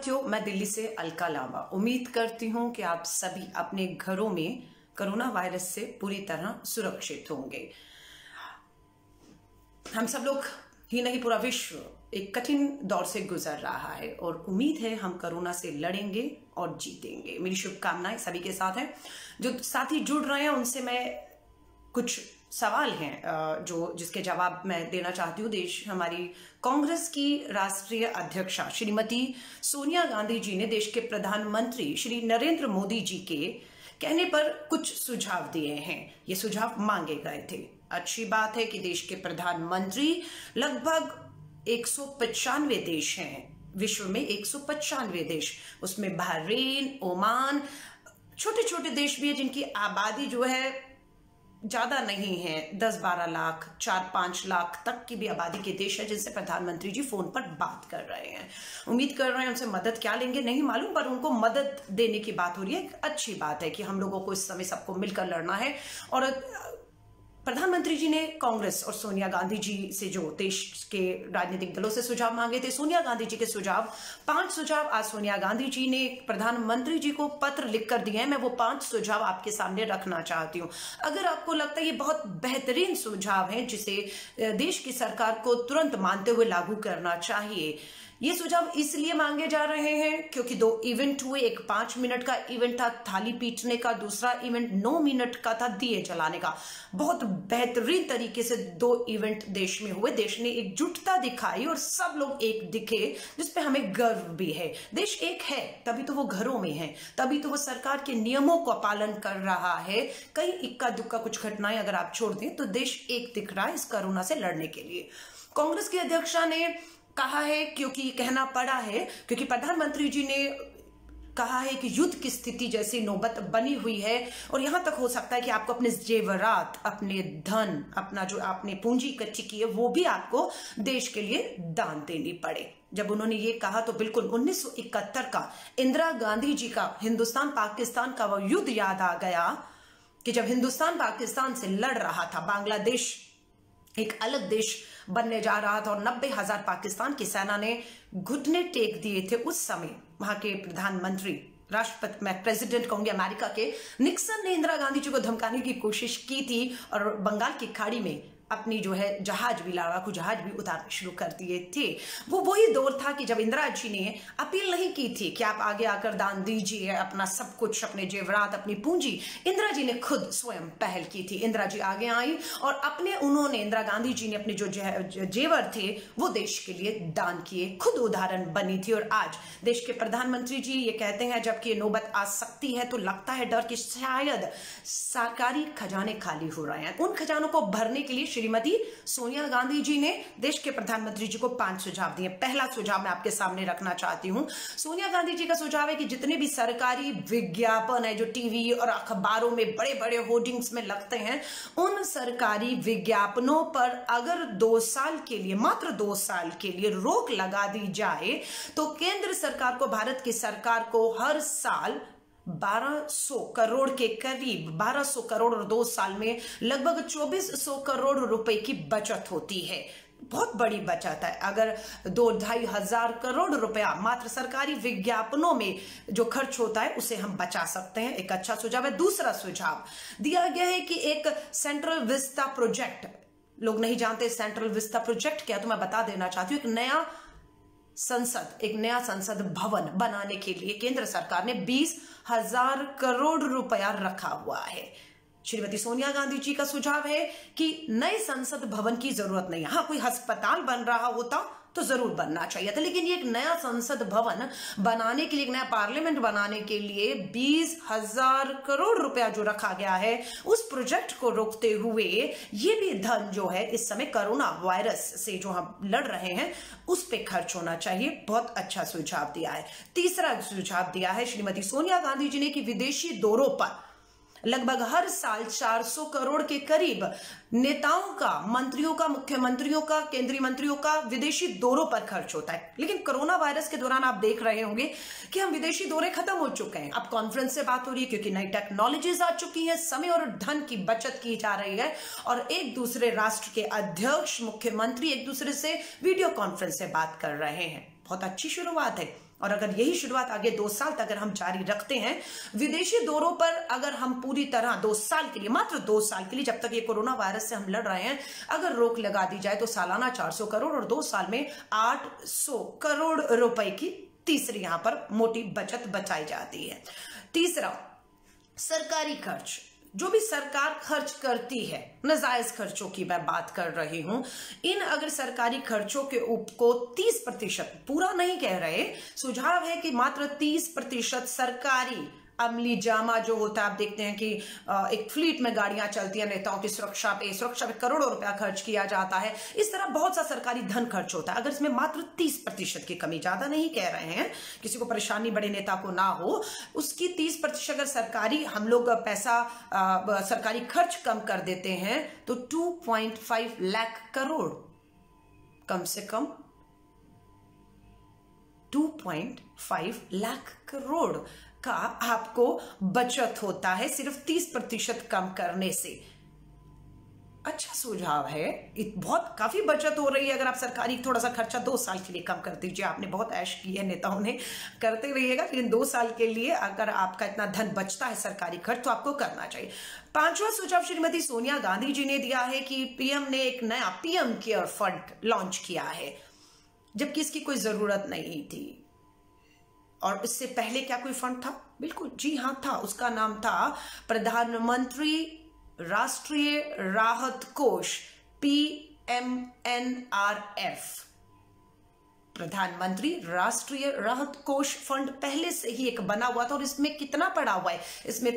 साथियों, मैं दिल्ली से अलका लांबा उम्मीद करती हूं कि आप सभी अपने घरों में कोरोना वायरस से पूरी तरह सुरक्षित होंगे। हम सब लोग ही नहीं, पूरा विश्व एक कठिन दौर से गुजर रहा है और उम्मीद है हम कोरोना से लड़ेंगे और जीतेंगे। मेरी शुभकामनाएं सभी के साथ हैं। जो साथी जुड़ रहे हैं उनसे मैं कुछ सवाल हैं जिसके जवाब मैं देना चाहती हूँ। हमारी कांग्रेस की राष्ट्रीय अध्यक्षा श्रीमती सोनिया गांधी जी ने देश के प्रधानमंत्री श्री नरेंद्र मोदी जी के कहने पर कुछ सुझाव दिए हैं। ये सुझाव मांगे गए थे। अच्छी बात है कि देश के प्रधानमंत्री लगभग 195 देश हैं विश्व में, 195 देश, उसमें बहरीन, ओमान, छोटे छोटे देश भी है जिनकी आबादी जो है ज्यादा नहीं है, 10-12 लाख, 4-5 लाख तक की भी आबादी के देश है जिनसे प्रधानमंत्री जी फोन पर बात कर रहे हैं। उम्मीद कर रहे हैं उनसे मदद क्या लेंगे नहीं मालूम, पर उनको मदद देने की बात हो रही है। अच्छी बात है कि हम लोगों को इस समय सबको मिलकर लड़ना है। और प्रधानमंत्री जी ने कांग्रेस और सोनिया गांधी जी से जो देश के राजनीतिक दलों से सुझाव मांगे थे, सोनिया गांधी जी के सुझाव, 5 सुझाव आज सोनिया गांधी जी ने प्रधानमंत्री जी को पत्र लिखकर दिए हैं। मैं वो 5 सुझाव आपके सामने रखना चाहती हूँ। अगर आपको लगता है ये बहुत बेहतरीन सुझाव हैं जिसे देश की सरकार को तुरंत मानते हुए लागू करना चाहिए। ये सुझाव इसलिए मांगे जा रहे हैं क्योंकि 2 इवेंट हुए। एक 5 मिनट का इवेंट था थाली पीटने का, दूसरा इवेंट 9 मिनट का था दिए जलाने का। बहुत बेहतरीन तरीके से 2 इवेंट देश में हुए। देश ने एकजुटता दिखाई और सब लोग एक दिखे, जिसपे हमें गर्व भी है। देश एक है तभी तो वो घरों में है, तभी तो वो सरकार के नियमों का पालन कर रहा है। कई इक्का दुक्का कुछ घटनाएं अगर आप छोड़ दें तो देश एक दिख रहा है इस कोरोना से लड़ने के लिए। कांग्रेस की अध्यक्षा ने कहा है, क्योंकि कहना पड़ा है क्योंकि प्रधानमंत्री जी ने कहा है कि युद्ध की स्थिति जैसी नौबत बनी हुई है और यहां तक हो सकता है कि आपको अपने जेवरात, अपने धन, अपना जो आपने पूंजी इकट्ठी की है वो भी आपको देश के लिए दान देनी पड़े। जब उन्होंने ये कहा तो बिल्कुल 1971 का इंदिरा गांधी जी का हिंदुस्तान पाकिस्तान का वो युद्ध याद आ गया कि जब हिंदुस्तान पाकिस्तान से लड़ रहा था, बांग्लादेश एक अलग देश बनने जा रहा था और 90,000 पाकिस्तान की सेना ने घुटने टेक दिए थे। उस समय वहां के प्रधानमंत्री, राष्ट्रपति, मैं प्रेसिडेंट कहूंगी अमेरिका के, निक्सन ने इंदिरा गांधी जी को धमकाने की कोशिश की थी और बंगाल की खाड़ी में अपनी जो है जहाज भी, लड़ाकू जहाज भी उतारने शुरू कर दिए थे। वो वही दौर था कि जब इंदिरा जी ने अपील नहीं की थी कि आप आगे आकर दान दीजिए अपना सब कुछ, अपने जेवरात, अपनी पूंजी। इंदिरा जी ने खुद स्वयं पहल की थी। इंदिरा जी आगे आई और इंदिरा गांधी जी ने अपने जो जेवर थे वो देश के लिए दान किए, खुद उदाहरण बनी थी। और आज देश के प्रधानमंत्री जी ये कहते हैं जबकि नौबत आ सकती है तो लगता है डर कि शायद सरकारी खजाने खाली हो रहे हैं। उन खजानों को भरने के लिए श्रीमती सोनिया गांधी जी ने देश के प्रधानमंत्री जी को 5 सुझाव दिए। पहला सुझाव मैं आपके सामने रखना चाहती हूं। सोनिया गांधी जी का सुझाव है कि जितने भी सरकारी विज्ञापन है जो टीवी और अखबारों में बड़े बड़े होर्डिंग्स में लगते हैं, उन सरकारी विज्ञापनों पर अगर 2 साल के लिए, मात्र 2 साल के लिए रोक लगा दी जाए तो केंद्र सरकार को, भारत की सरकार को हर साल 1200 करोड़ के करीब, 1200 करोड़ और 2 साल में लगभग 2400 करोड़ रुपए की बचत होती है। बहुत बड़ी बचत है। अगर 2-2.5 हजार करोड़ रुपया मात्र सरकारी विज्ञापनों में जो खर्च होता है उसे हम बचा सकते हैं। एक अच्छा सुझाव है। दूसरा सुझाव दिया गया है कि एक सेंट्रल विस्ता प्रोजेक्ट, लोग नहीं जानते सेंट्रल विस्ता प्रोजेक्ट क्या, तो मैं बता देना चाहती हूँ। एक नया संसद भवन बनाने के लिए केंद्र सरकार ने 20,000 करोड़ रुपया रखा हुआ है। श्रीमती सोनिया गांधी जी का सुझाव है कि नए संसद भवन की जरूरत नहीं है। हाँ, कोई अस्पताल बन रहा होता तो जरूर बनना चाहिए था, लेकिन ये एक नया संसद भवन बनाने के लिए, एक नया पार्लियामेंट बनाने के लिए 20,000 करोड़ रुपया जो रखा गया है, उस प्रोजेक्ट को रोकते हुए ये भी धन जो है इस समय कोरोना वायरस से जो हम लड़ रहे हैं उस पे खर्च होना चाहिए। बहुत अच्छा सुझाव दिया है। तीसरा सुझाव दिया है श्रीमती सोनिया गांधी जी ने कि विदेशी दौरों पर लगभग हर साल 400 करोड़ के करीब नेताओं का, मंत्रियों का, मुख्यमंत्रियों का, केंद्रीय मंत्रियों का विदेशी दौरों पर खर्च होता है। लेकिन कोरोना वायरस के दौरान आप देख रहे होंगे कि हम विदेशी दौरे खत्म हो चुके हैं। अब कॉन्फ्रेंस से बात हो रही है क्योंकि नई टेक्नोलॉजीज आ चुकी हैं, समय और धन की बचत की जा रही है और एक दूसरे राष्ट्र के अध्यक्ष, मुख्यमंत्री एक दूसरे से वीडियो कॉन्फ्रेंस से बात कर रहे हैं। बहुत अच्छी शुरुआत है। और अगर यही शुरुआत आगे 2 साल तक अगर हम जारी रखते हैं, विदेशी दौरों पर अगर हम पूरी तरह 2 साल के लिए, मात्र 2 साल के लिए, जब तक ये कोरोना वायरस से हम लड़ रहे हैं, अगर रोक लगा दी जाए तो सालाना 400 करोड़ और 2 साल में 800 करोड़ रुपए की तीसरी यहां पर मोटी बचत बचाई जाती है। तीसरा, सरकारी खर्च। जो भी सरकार खर्च करती है, नाजायज खर्चों की मैं बात कर रही हूं, इन अगर सरकारी खर्चों के को 30%, पूरा नहीं कह रहे, सुझाव है कि मात्र 30% सरकारी अमली जामा जो होता है, आप देखते हैं कि एक फ्लीट में गाड़ियां चलती हैं, नेताओं की सुरक्षा पे करोड़ों रुपया खर्च किया जाता है। इस तरह बहुत सा सरकारी धन खर्च होता है। अगर इसमें मात्र 30% की कमी, ज्यादा नहीं कह रहे हैं, किसी को परेशानी बड़े नेता को ना हो, उसकी 30% अगर सरकारी हम लोग पैसा सरकारी खर्च कम कर देते हैं तो 2.5 लाख करोड़, कम से कम 2.5 लाख करोड़ का आपको बचत होता है सिर्फ 30% कम करने से। अच्छा सुझाव है, बहुत काफी बचत हो रही है। अगर आप सरकारी थोड़ा सा खर्चा 2 साल के लिए कम कर दीजिए, आपने बहुत ऐश की है, नेताओं ने, करते रहिएगा, लेकिन 2 साल के लिए अगर आपका इतना धन बचता है सरकारी खर्च तो आपको करना चाहिए। 5वां सुझाव श्रीमती सोनिया गांधी जी ने दिया है कि पीएम ने एक नया पीएम केयर फंड लॉन्च किया है, जबकि इसकी कोई जरूरत नहीं थी। और इससे पहले क्या कोई फंड था? बिल्कुल जी हां था। उसका नाम था प्रधानमंत्री राष्ट्रीय राहत कोष, PMNRF। प्रधानमंत्री राष्ट्रीय राहत कोष फंड पहले से ही एक बना हुआ था। और इसमें कितना पड़ा हुआ है? इसमें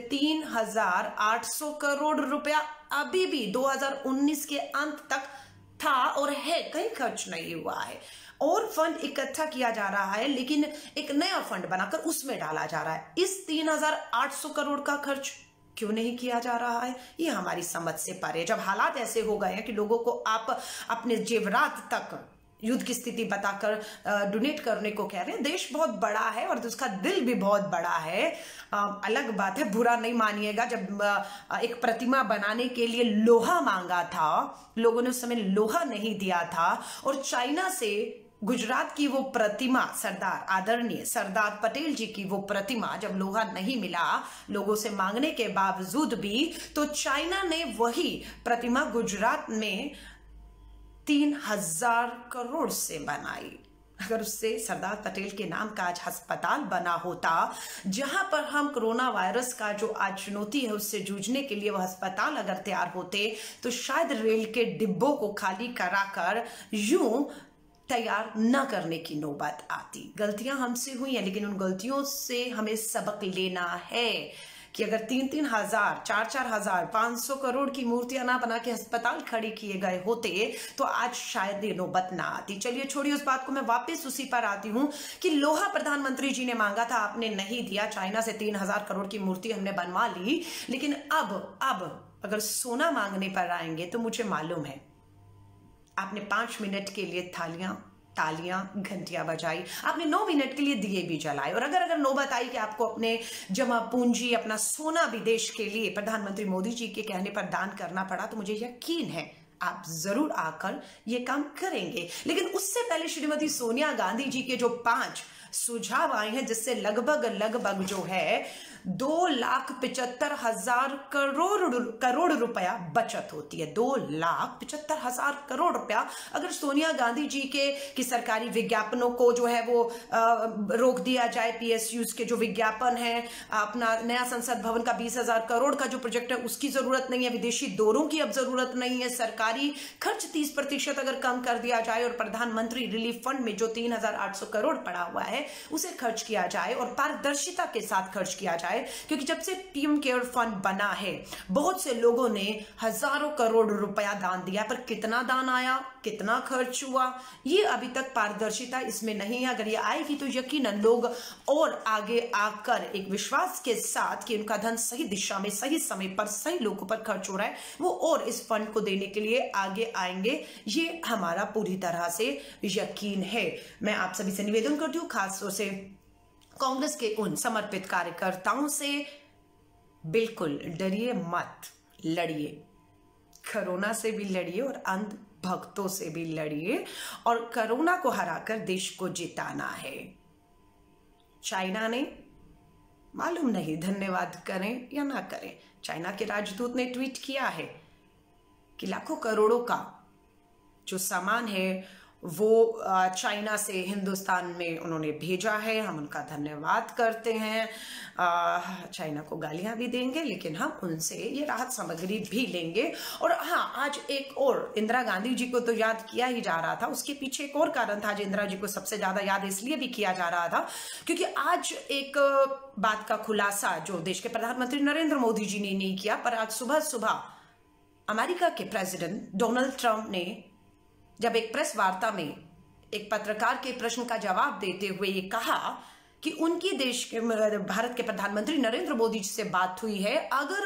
3,800 करोड़ रुपया अभी भी 2019 के अंत तक था और है, कहीं खर्च नहीं हुआ है। और फंड इकट्ठा किया जा रहा है, लेकिन एक नया फंड बनाकर उसमें डाला जा रहा है। इस 3,800 करोड़ का खर्च क्यों नहीं किया जा रहा है? ये हमारी समझ से परे। जब हालात ऐसे हो गए हैं कि लोगों को आप अपने जेवरात तक युद्ध की स्थिति बताकर डोनेट करने को कह रहे हैं। देश बहुत बड़ा है और उसका दिल भी बहुत बड़ा है। अलग बात है, बुरा नहीं मानिएगा, जब एक प्रतिमा बनाने के लिए लोहा मांगा था, लोगों ने उस समय लोहा नहीं दिया था, और चाइना से गुजरात की वो प्रतिमा, सरदार आदरणीय सरदार पटेल जी की वो प्रतिमा, जब लोहा नहीं मिला लोगों से मांगने के बावजूद भी, तो चाइना ने वही प्रतिमा गुजरात में 3,000 करोड़ से बनाई। अगर उससे सरदार पटेल के नाम का आज अस्पताल बना होता, जहां पर हम कोरोना वायरस का जो आज चुनौती है उससे जूझने के लिए वह अस्पताल अगर तैयार होते, तो शायद रेल के डिब्बों को खाली कराकर यूं तैयार न करने की नौबत आती। गलतियां हमसे हुई हैं, लेकिन उन गलतियों से हमें सबक लेना है कि अगर 3-3 हजार, 4-4 हजार, 500 करोड़ की मूर्तियां ना बना के अस्पताल खड़े किए गए होते तो आज शायद ये नौबत ना आती। चलिए छोड़िए उस बात को, मैं वापस उसी पर आती हूं कि लोहा प्रधानमंत्री जी ने मांगा था, आपने नहीं दिया। चाइना से 3,000 करोड़ की मूर्ति हमने बनवा ली, लेकिन अब अगर सोना मांगने पर आएंगे तो मुझे मालूम है आपने 5 मिनट के लिए तालियां घंटियां बजाई, आपने 9 मिनट के लिए दिए भी जलाए, और अगर नौबत आई कि आपको अपने जमा पूंजी, अपना सोना भी देश के लिए प्रधानमंत्री मोदी जी के कहने पर दान करना पड़ा, तो मुझे यकीन है आप जरूर आकर ये काम करेंगे। लेकिन उससे पहले श्रीमती सोनिया गांधी जी के जो 5 सुझाव आए हैं, जिससे लगभग जो है 2,75,000 करोड़ रुपया बचत होती है। 2,75,000 करोड़ रुपया अगर सोनिया गांधी जी के सरकारी विज्ञापनों को जो है वो रोक दिया जाए, PSUs के जो विज्ञापन है, अपना नया संसद भवन का 20,000 करोड़ का जो प्रोजेक्ट है उसकी जरूरत नहीं है, विदेशी दौरों की अब जरूरत नहीं है, सरकारी खर्च 30% अगर कम कर दिया जाए और प्रधानमंत्री रिलीफ फंड में जो 3,800 करोड़ पड़ा हुआ है उसे खर्च किया जाए और पारदर्शिता के साथ खर्च किया जाए, क्योंकि जब से पीएम केयर फंड बना है बहुत से लोगों ने हजारों करोड़ रुपया दान दिया, पर कितना दान आया, कितना खर्च हुआ, ये अभी तक पारदर्शिता इसमें नहीं है। अगर ये आएगी तो यकीनन लोग और आगे आकर एक विश्वास के साथ कि उनका धन सही दिशा में, सही समय पर, सही लोगों पर खर्च हो रहा है, वो और इस फंड को देने के लिए आगे आएंगे। ये हमारा पूरी तरह से यकीन है। मैं आप सभी से निवेदन करती हूँ, खासतौर से कांग्रेस के उन समर्पित कार्यकर्ताओं से, बिल्कुल डरिए मत, लड़िए, कोरोना से भी लड़िए और अंध भक्तों से भी लड़िए, और कोरोना को हराकर देश को जिताना है। चाइना ने, मालूम नहीं धन्यवाद करें या ना करें, चाइना के राजदूत ने ट्वीट किया है कि लाखों करोड़ों का जो सामान है वो चाइना से हिंदुस्तान में उन्होंने भेजा है, हम उनका धन्यवाद करते हैं। चाइना को गालियां भी देंगे लेकिन हम उनसे ये राहत सामग्री भी लेंगे। और हाँ, आज एक और इंदिरा गांधी जी को तो याद किया ही जा रहा था, उसके पीछे एक और कारण था। आज इंदिरा जी को सबसे ज्यादा याद इसलिए भी किया जा रहा था क्योंकि आज एक बात का खुलासा जो देश के प्रधानमंत्री नरेंद्र मोदी जी ने नहीं किया, पर आज सुबह सुबह अमेरिका के प्रेसिडेंट डोनाल्ड ट्रंप ने जब एक प्रेस वार्ता में एक पत्रकार के प्रश्न का जवाब देते हुए ये कहा कि उनकी देश के भारत के प्रधानमंत्री नरेंद्र मोदी जी से बात हुई है, अगर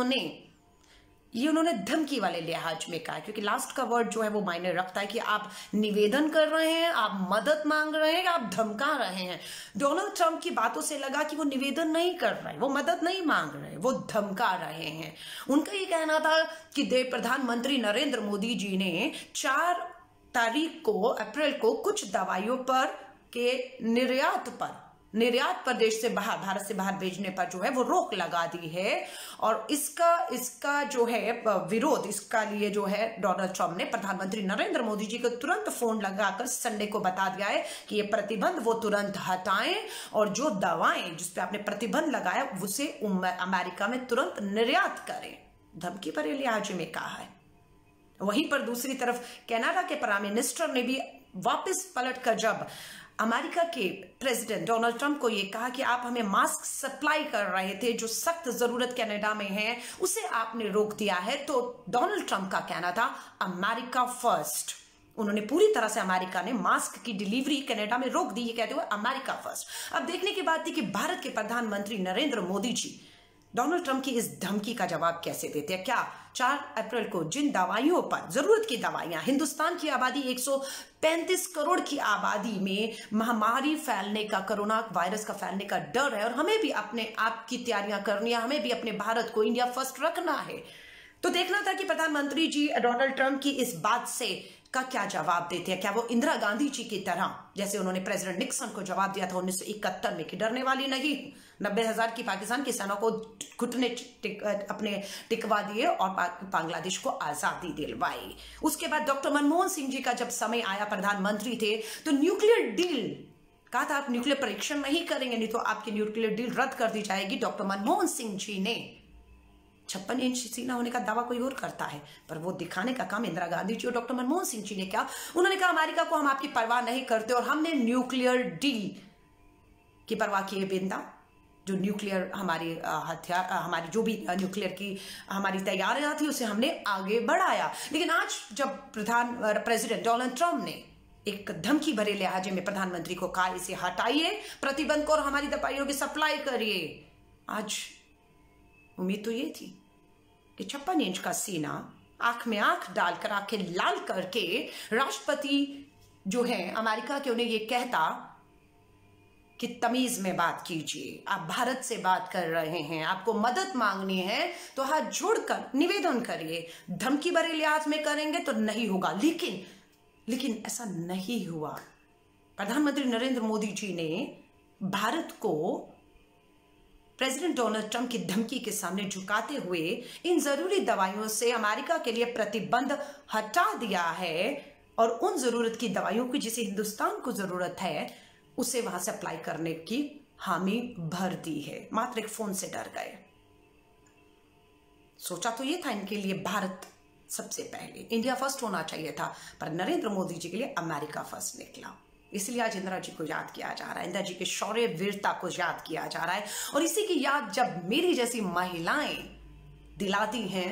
उन्होंने धमकी वाले लिहाज में कहा, क्योंकि लास्ट का वर्ड जो है वो मायने रखता है कि आप निवेदन कर रहे हैं, आप मदद मांग रहे हैं, आप धमका रहे हैं। डोनाल्ड ट्रंप की बातों से लगा कि वो निवेदन नहीं कर रहे, वो मदद नहीं मांग रहे, वो धमका रहे हैं। उनका ये कहना था कि प्रधानमंत्री नरेंद्र मोदी जी ने 4 तारीख को अप्रैल को कुछ दवाइयों पर के निर्यात पर देश से बाहर, भारत से बाहर भेजने पर जो है वो रोक लगा दी है। और इसका जो है विरोध, इसका लिए जो है डोनाल्ड ट्रंप ने प्रधानमंत्री नरेंद्र मोदी जी को तुरंत फोन लगाकर संडे को बता दिया है कि ये प्रतिबंध वो तुरंत हटाएं और जो दवाएं जिस पे आपने प्रतिबंध लगाया उसे अमेरिका में तुरंत निर्यात करें। धमकी भरे लिहाज में कहा है। वहीं पर दूसरी तरफ कनाडा के प्राइम मिनिस्टर ने भी वापस पलटकर जब अमेरिका के प्रेसिडेंट डोनाल्ड ट्रंप को यह कहा कि आप हमें मास्क सप्लाई कर रहे थे जो सख्त जरूरत कनाडा में है, उसे आपने रोक दिया है, तो डोनाल्ड ट्रंप का कहना था अमेरिका फर्स्ट। उन्होंने पूरी तरह से अमेरिका ने मास्क की डिलीवरी कनाडा में रोक दी, ये कहते हुए अमेरिका फर्स्ट। अब देखने की बात थी कि भारत के प्रधानमंत्री नरेंद्र मोदी जी डोनाल्ड ट्रंप की इस धमकी का जवाब कैसे देते हैं। क्या 4 अप्रैल को जिन दवाइयों पर, जरूरत की दवाइयां, हिंदुस्तान की आबादी 135 करोड़ की आबादी में महामारी फैलने का, कोरोना वायरस का फैलने का डर है और हमें भी अपने आप की तैयारियां करनी है, हमें भी अपने भारत को इंडिया फर्स्ट रखना है। तो देखना था कि प्रधानमंत्री जी डोनाल्ड ट्रंप की इस बात से का क्या जवाब देते हैं। क्या वो इंदिरा गांधी जी की तरह, जैसे उन्होंने प्रेसिडेंट निक्सन को जवाब दिया था 1971 में कि डरने वाली नहीं, 90,000 की पाकिस्तान की सेना को घुटने अपने टिकवा दिए और बांग्लादेश को आजादी दिलवाई। उसके बाद डॉक्टर मनमोहन सिंह जी का जब समय आया, प्रधानमंत्री थे, तो न्यूक्लियर डील कहा था आप न्यूक्लियर परीक्षण नहीं करेंगे, नहीं तो आपकी न्यूक्लियर डील रद्द कर दी जाएगी। डॉक्टर मनमोहन सिंह जी ने 56 इंच सीना होने का दावा कोई और करता है, पर वो दिखाने का काम इंदिरा गांधी जी और डॉक्टर मनमोहन सिंह जी ने किया। उन्होंने कहा अमेरिका को हम आपकी परवाह नहीं करते और हमने न्यूक्लियर डील की परवाह किए बिना, जो न्यूक्लियर हमारी हथियार, हमारी जो भी न्यूक्लियर की हमारी तैयारियां थी उसे हमने आगे बढ़ाया। लेकिन आज जब प्रेसिडेंट डोनाल्ड ट्रंप ने एक धमकी भरे लिहाजे में प्रधानमंत्री को कहा इसे हटाइए प्रतिबंध को और हमारी दवाइयों की सप्लाई करिए, आज उम्मीद तो ये थी कि 56 इंच का सीना, आंख में आंख डालकर, आंखें लाल करके राष्ट्रपति जो है अमेरिका के उन्हें ये कहता कि तमीज में बात कीजिए, आप भारत से बात कर रहे हैं, आपको मदद मांगनी है तो हाथ जोड़कर निवेदन करिए। धमकी भरे लिहाज में करेंगे तो नहीं होगा। लेकिन ऐसा नहीं हुआ। प्रधानमंत्री नरेंद्र मोदी जी ने भारत को प्रेसिडेंट डोनाल्ड ट्रंप की धमकी के सामने झुकाते हुए इन जरूरी दवाइयों से अमेरिका के लिए प्रतिबंध हटा दिया है और उन जरूरत की दवाइयों की जिसे हिंदुस्तान को जरूरत है उसे वहां से अप्लाई करने की हामी भर दी है। मात्र एक फोन से डर गए। सोचा तो ये था इनके लिए भारत सबसे पहले, इंडिया फर्स्ट होना चाहिए था, पर नरेंद्र मोदी जी के लिए अमेरिका फर्स्ट निकला। इसलिए आज इंदिरा जी को याद किया जा रहा है, इंदिरा जी के शौर्य वीरता को याद किया जा रहा है। और इसी की याद जब मेरी जैसी महिलाएं दिलाती हैं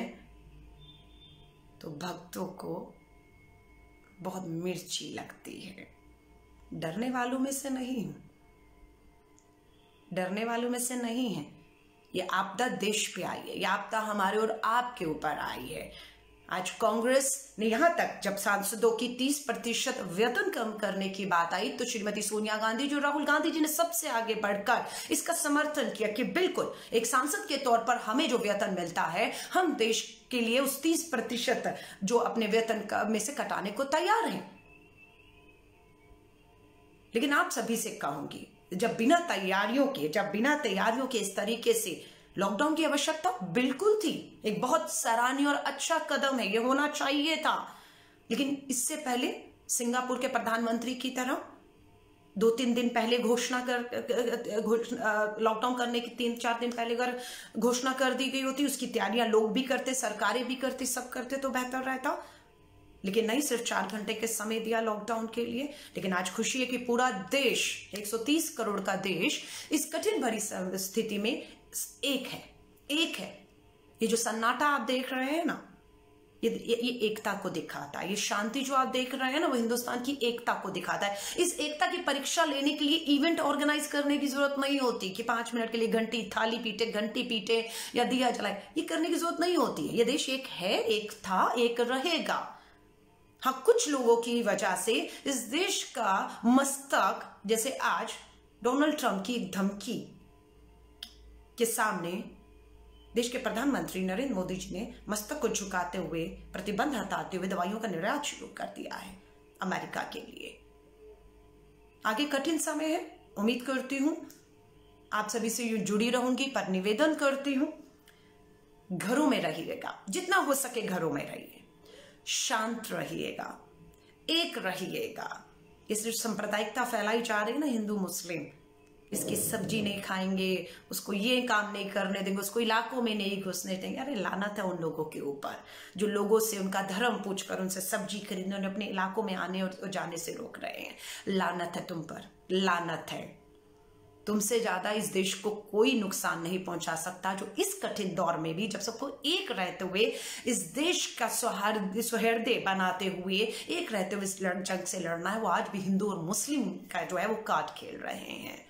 तो भक्तों को बहुत मिर्ची लगती है। डरने वालों में से नहीं, डरने वालों में से नहीं है। ये आपदा देश पे आई है, ये आपदा हमारे और आपके ऊपर आई है। आज कांग्रेस ने यहां तक जब सांसदों की 30% वेतन कम करने की बात आई तो श्रीमती सोनिया गांधी जी और राहुल गांधी जी ने सबसे आगे बढ़कर इसका समर्थन किया कि बिल्कुल एक सांसद के तौर पर हमें जो वेतन मिलता है हम देश के लिए उस 30% जो अपने वेतन में से कटाने को तैयार हैं। लेकिन आप सभी से कहूंगी, जब बिना तैयारियों के इस तरीके से लॉकडाउन की आवश्यकता बिल्कुल थी, एक बहुत सराहनीय और अच्छा कदम है, ये होना चाहिए था। लेकिन इससे पहले सिंगापुर के प्रधानमंत्री की तरह 2-3 दिन पहले लॉकडाउन करने की 3-4 दिन पहले अगर घोषणा कर दी गई होती, उसकी तैयारियां लोग भी करते, सरकारें भी करती, सब करते तो बेहतर रहता। लेकिन नहीं, सिर्फ 4 घंटे के समय दिया लॉकडाउन के लिए। लेकिन आज खुशी है कि पूरा देश, 130 करोड़ का देश इस कठिन भरी स्थिति में एक है। ये जो सन्नाटा आप देख रहे हैं ना, ये एकता को दिखाता है। ये शांति जो आप देख रहे हैं ना, वो हिंदुस्तान की एकता को दिखाता है। इस एकता की परीक्षा लेने के लिए इवेंट ऑर्गेनाइज करने की जरूरत नहीं होती कि 5 मिनट के लिए घंटी पीटे या दिया जलाए। ये करने की जरूरत नहीं होती है। ये देश एक है, एक था, एक रहेगा। हाँ, कुछ लोगों की वजह से इस देश का मस्तक, जैसे आज डोनाल्ड ट्रंप की एक धमकी के सामने देश के प्रधानमंत्री नरेंद्र मोदी जी ने मस्तक को झुकाते हुए, प्रतिबंध हटाते हुए दवाइयों का निर्यात शुरू कर दिया है अमेरिका के लिए। आगे कठिन समय है। उम्मीद करती हूं आप सभी से जुड़ी रहूंगी, पर निवेदन करती हूं घरों में रहिएगा, जितना हो सके घरों में रहिए, शांत रहिएगा, एक रहिएगा। ये सिर्फ सांप्रदायिकता फैलाई जा रही है ना, हिंदू मुस्लिम, इसकी सब्जी नहीं खाएंगे, उसको ये काम नहीं करने देंगे, उसको इलाकों में नहीं घुसने देंगे। अरे लानत है उन लोगों के ऊपर जो लोगों से उनका धर्म पूछकर उनसे सब्जी खरीदने, उन्हें अपने इलाकों में आने और जाने से रोक रहे हैं। लानत है तुम पर, लानत है। तुमसे ज्यादा इस देश को कोई नुकसान नहीं पहुंचा सकता, जो इस कठिन दौर में भी, जब सबको एक रहते हुए, इस देश का सौहार्द बनाते हुए, एक रहते हुए इस जंग से लड़ना है, वो आज भी हिंदू और मुस्लिम का जो है वो कार्ड खेल रहे हैं।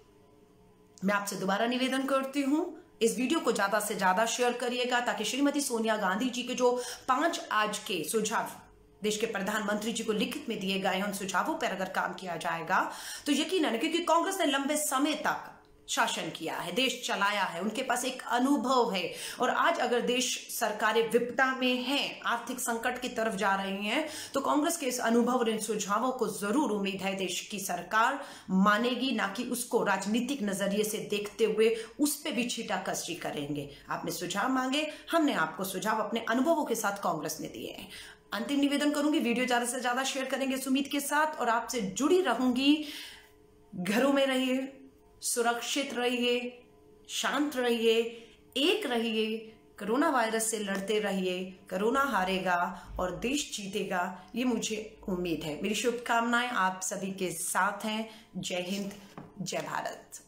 मैं आपसे दोबारा निवेदन करती हूं, इस वीडियो को ज्यादा से ज्यादा शेयर करिएगा, ताकि श्रीमती सोनिया गांधी जी के जो 5 आज के सुझाव देश के प्रधानमंत्री जी को लिखित में दिए गए हैं, उन सुझावों पर अगर काम किया जाएगा तो यकीनन, क्योंकि कांग्रेस ने लंबे समय तक शासन किया है, देश चलाया है, उनके पास एक अनुभव है। और आज अगर देश सरकारें विपदा में हैं, आर्थिक संकट की तरफ जा रही हैं, तो कांग्रेस के इस अनुभव और इन सुझावों को जरूर उम्मीद है देश की सरकार मानेगी, ना कि उसको राजनीतिक नजरिए से देखते हुए उस पर भी छीटाकशी करेंगे। आपने सुझाव मांगे, हमने आपको सुझाव अपने अनुभवों के साथ कांग्रेस ने दिए हैं। अंतिम निवेदन करूंगी, वीडियो ज्यादा से ज्यादा शेयर करेंगे इस उम्मीद के साथ, और आपसे जुड़ी रहूंगी। घरों में रहिए, सुरक्षित रहिए, शांत रहिए, एक रहिए, कोरोना वायरस से लड़ते रहिए। कोरोना हारेगा और देश जीतेगा, ये मुझे उम्मीद है। मेरी शुभकामनाएं आप सभी के साथ हैं। जय हिंद, जय भारत।